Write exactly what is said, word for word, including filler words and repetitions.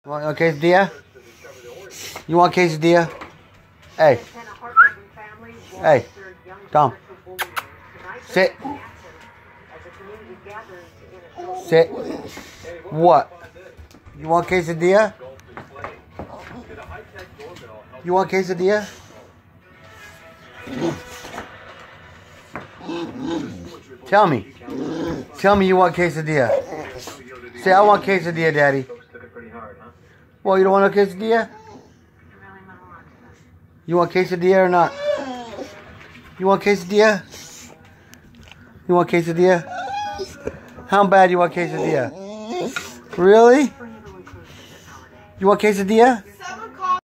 You want a quesadilla? You want a quesadilla? Hey. Hey. Tom. Sit. Sit. What? You want quesadilla? You want quesadilla? Tell me. Tell me you want quesadilla. Say, I want quesadilla, Daddy. Well, you don't want a quesadilla? You want quesadilla or not? You want quesadilla? You want quesadilla? How bad you want quesadilla? Really? You want quesadilla?